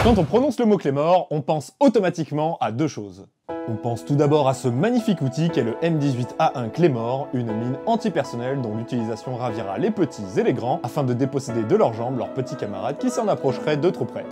Quand on prononce le mot Claymore, on pense automatiquement à deux choses. On pense tout d'abord à ce magnifique outil qu'est le M18A1 Claymore, une mine antipersonnelle dont l'utilisation ravira les petits et les grands afin de déposséder de leurs jambes leurs petits camarades qui s'en approcheraient de trop près.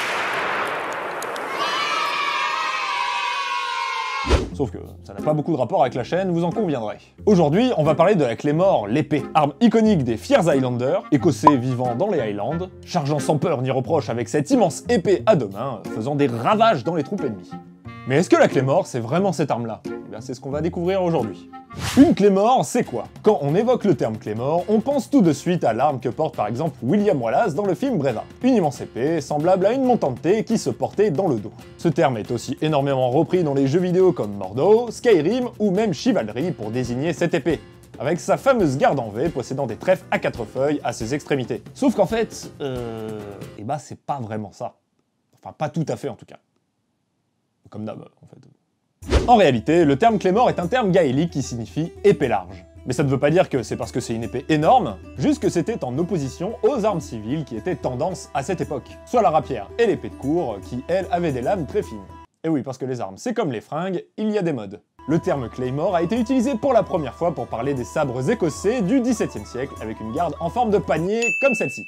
Sauf que ça n'a pas beaucoup de rapport avec la chaîne, vous en conviendrez. Aujourd'hui, on va parler de la Claymore, l'épée, arme iconique des Fiers Highlanders, écossais vivant dans les Highlands, chargeant sans peur ni reproche avec cette immense épée à deux mains, faisant des ravages dans les troupes ennemies. Mais est-ce que la Claymore, c'est vraiment cette arme-là? Eh bien, c'est ce qu'on va découvrir aujourd'hui. Une Claymore, c'est quoi? Quand on évoque le terme Claymore, on pense tout de suite à l'arme que porte par exemple William Wallace dans le film Braveheart. Une immense épée, semblable à une montante thé qui se portait dans le dos. Ce terme est aussi énormément repris dans les jeux vidéo comme Mordor, Skyrim ou même Chivalry pour désigner cette épée, avec sa fameuse garde en V possédant des trèfles à 4 feuilles à ses extrémités. Sauf qu'en fait, eh ben c'est pas vraiment ça. Enfin, pas tout à fait en tout cas. Comme d'hab, en fait. En réalité, le terme Claymore est un terme gaélique qui signifie épée large. Mais ça ne veut pas dire que c'est parce que c'est une épée énorme, juste que c'était en opposition aux armes civiles qui étaient tendance à cette époque, soit la rapière et l'épée de cour, qui, elles, avaient des lames très fines. Et oui, parce que les armes, c'est comme les fringues, il y a des modes. Le terme Claymore a été utilisé pour la première fois pour parler des sabres écossais du XVIIe siècle, avec une garde en forme de panier, comme celle-ci.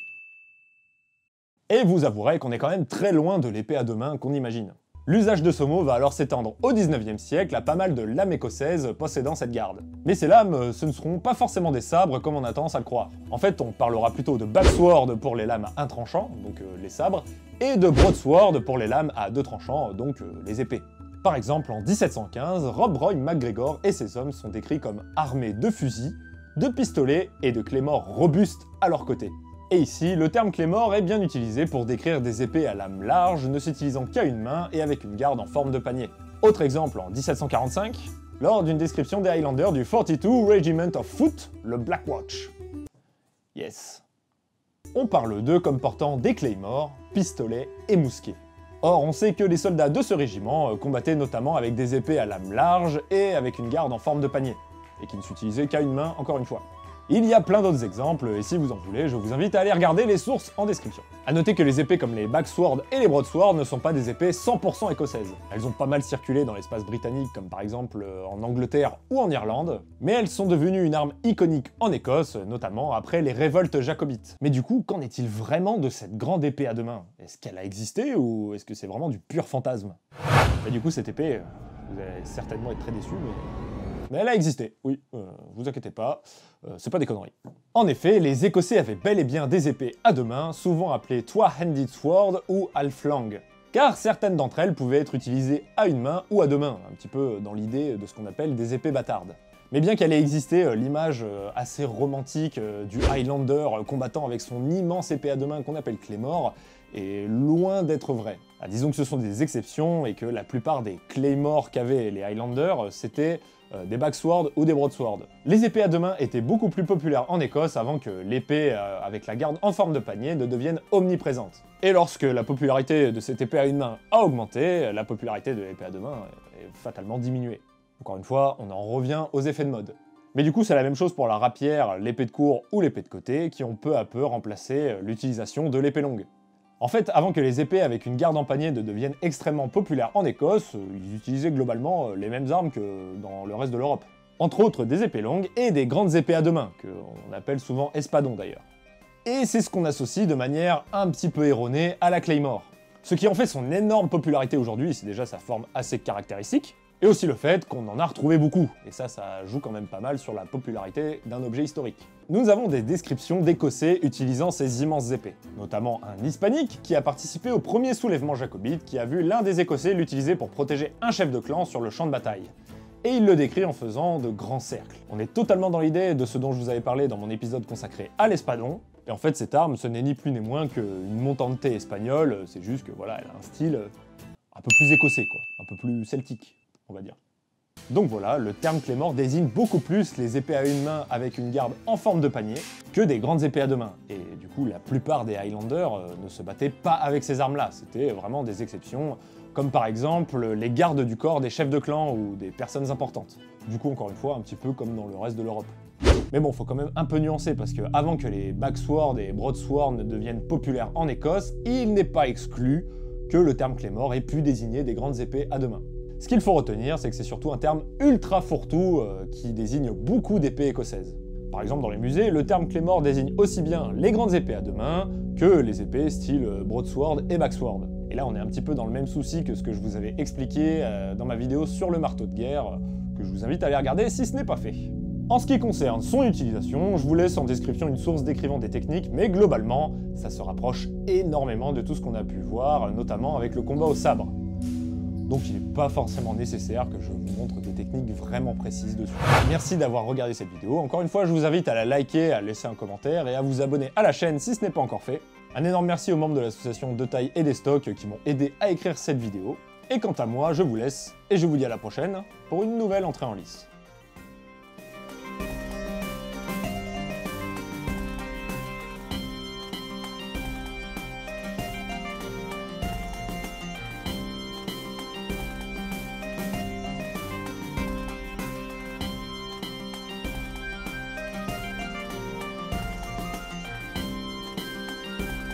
Et vous avouerez qu'on est quand même très loin de l'épée à deux mains qu'on imagine. L'usage de ce mot va alors s'étendre au XIXe siècle à pas mal de lames écossaises possédant cette garde. Mais ces lames, ce ne seront pas forcément des sabres comme on a tendance à le croire. En fait, on parlera plutôt de backsword pour les lames à un tranchant, donc les sabres, et de broadsword pour les lames à deux tranchants, donc les épées. Par exemple, en 1715, Rob Roy MacGregor et ses hommes sont décrits comme armés de fusils, de pistolets et de claymores robustes à leur côté. Et ici, le terme Claymore est bien utilisé pour décrire des épées à lame large ne s'utilisant qu'à une main et avec une garde en forme de panier. Autre exemple, en 1745, lors d'une description des Highlanders du 42 Regiment of Foot, le Black Watch. Yes. On parle d'eux comme portant des claymores, pistolets et mousquets. Or, on sait que les soldats de ce régiment combattaient notamment avec des épées à lame large et avec une garde en forme de panier, et qui ne s'utilisaient qu'à une main encore une fois. Il y a plein d'autres exemples, et si vous en voulez, je vous invite à aller regarder les sources en description. A noter que les épées comme les backswords et les broadswords ne sont pas des épées 100% écossaises. Elles ont pas mal circulé dans l'espace britannique, comme par exemple en Angleterre ou en Irlande, mais elles sont devenues une arme iconique en Écosse, notamment après les révoltes jacobites. Mais du coup, qu'en est-il vraiment de cette grande épée à deux mains? Est-ce qu'elle a existé, ou est-ce que c'est vraiment du pur fantasme? Et du coup, cette épée, vous allez certainement être très déçus, mais elle a existé, oui, vous inquiétez pas, c'est pas des conneries. En effet, les Écossais avaient bel et bien des épées à deux mains, souvent appelées Two-Handed Sword ou Halflang, car certaines d'entre elles pouvaient être utilisées à une main ou à deux mains, un petit peu dans l'idée de ce qu'on appelle des épées bâtardes. Mais bien qu'elle ait existé l'image assez romantique du Highlander combattant avec son immense épée à deux mains qu'on appelle Claymore, est loin d'être vraie. Ah, disons que ce sont des exceptions et que la plupart des Claymores qu'avaient les Highlanders, c'était des backswords ou des broadswords. Les épées à deux mains étaient beaucoup plus populaires en Écosse avant que l'épée avec la garde en forme de panier ne devienne omniprésente. Et lorsque la popularité de cette épée à une main a augmenté, la popularité de l'épée à deux mains est fatalement diminuée. Encore une fois, on en revient aux effets de mode. Mais du coup, c'est la même chose pour la rapière, l'épée de cour ou l'épée de côté, qui ont peu à peu remplacé l'utilisation de l'épée longue. En fait, avant que les épées avec une garde en panier ne deviennent extrêmement populaires en Écosse, ils utilisaient globalement les mêmes armes que dans le reste de l'Europe. Entre autres des épées longues et des grandes épées à deux mains, qu'on appelle souvent espadons d'ailleurs. Et c'est ce qu'on associe de manière un petit peu erronée à la Claymore. Ce qui en fait son énorme popularité aujourd'hui, c'est déjà sa forme assez caractéristique, et aussi le fait qu'on en a retrouvé beaucoup, et ça joue quand même pas mal sur la popularité d'un objet historique. Nous avons des descriptions d'Écossais utilisant ces immenses épées, notamment un Hispanique qui a participé au premier soulèvement jacobite qui a vu l'un des Écossais l'utiliser pour protéger un chef de clan sur le champ de bataille. Et il le décrit en faisant de grands cercles. On est totalement dans l'idée de ce dont je vous avais parlé dans mon épisode consacré à l'espadon, et en fait cette arme ce n'est ni plus ni moins qu'une montante thé espagnole, c'est juste que voilà, elle a un style un peu plus écossais quoi, un peu plus celtique, on va dire. Donc voilà, le terme Claymore désigne beaucoup plus les épées à une main avec une garde en forme de panier que des grandes épées à deux mains. Et du coup, la plupart des Highlanders ne se battaient pas avec ces armes-là, c'était vraiment des exceptions, comme par exemple les gardes du corps des chefs de clan ou des personnes importantes. Du coup, encore une fois, un petit peu comme dans le reste de l'Europe. Mais bon, faut quand même un peu nuancer, parce que avant que les backswords et broadswords ne deviennent populaires en Écosse, il n'est pas exclu que le terme Claymore ait pu désigner des grandes épées à deux mains. Ce qu'il faut retenir, c'est que c'est surtout un terme ultra fourre-tout qui désigne beaucoup d'épées écossaises. Par exemple, dans les musées, le terme Claymore désigne aussi bien les grandes épées à deux mains que les épées style broadsword et backsword. Et là, on est un petit peu dans le même souci que ce que je vous avais expliqué dans ma vidéo sur le marteau de guerre, que je vous invite à aller regarder si ce n'est pas fait. En ce qui concerne son utilisation, je vous laisse en description une source décrivant des techniques, mais globalement, ça se rapproche énormément de tout ce qu'on a pu voir, notamment avec le combat au sabre. Donc il n'est pas forcément nécessaire que je vous montre des techniques vraiment précises dessus. Merci d'avoir regardé cette vidéo. Encore une fois, je vous invite à la liker, à laisser un commentaire et à vous abonner à la chaîne si ce n'est pas encore fait. Un énorme merci aux membres de l'association De Taille et des Stocks qui m'ont aidé à écrire cette vidéo. Et quant à moi, je vous laisse et je vous dis à la prochaine pour une nouvelle entrée en lice.